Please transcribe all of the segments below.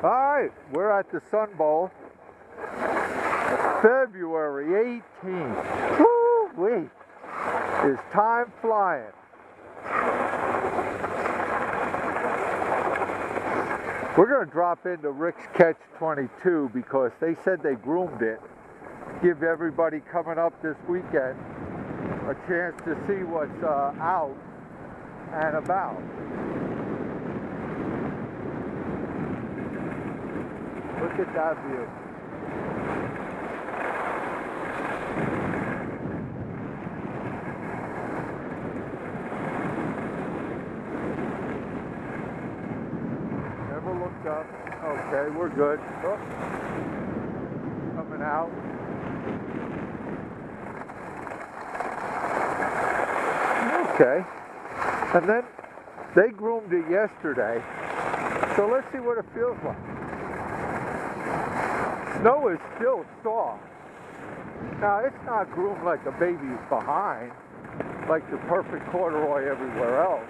All right, we're at the Sun Bowl, February 18th. Woo-wee. Is time flying? We're going to drop into Rick's Catch 22 because they said they groomed it. Give everybody coming up this weekend a chance to see what's out and about. Look at that view. Never looked up. Okay, we're good. Oh. Coming out. Okay. And then they groomed it yesterday. So let's see what it feels like. Snow is still soft. Now, it's not groomed like a baby's behind, like the perfect corduroy everywhere else.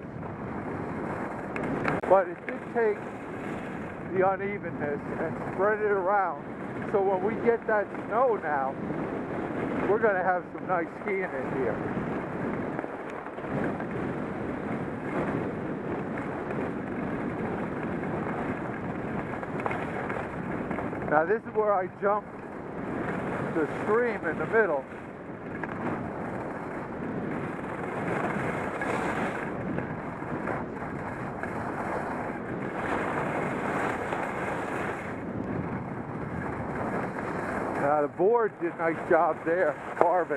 But it did take the unevenness and spread it around. So when we get that snow now, we're going to have some nice skiing in here. Now this is where I jumped the stream in the middle. Now the board did a nice job there, carving.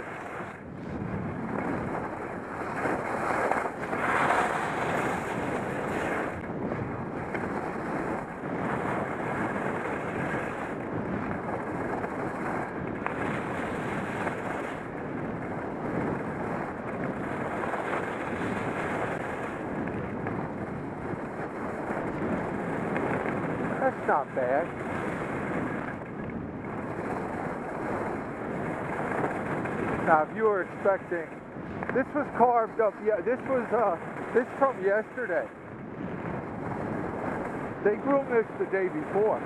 That's not bad. Now, if you were expecting, this was carved up. Yeah, this from yesterday. They groomed this the day before.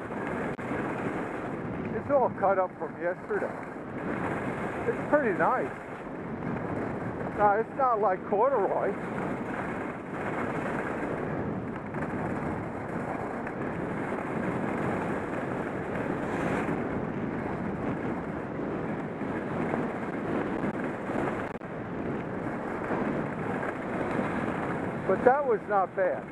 It's all cut up from yesterday. It's pretty nice. Now, it's not like corduroy. But that was not bad.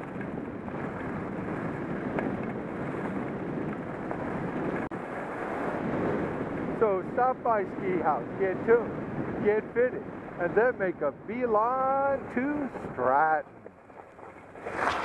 So stop by Ski House, get tuned, get fitted, and then make a beeline to Stratton.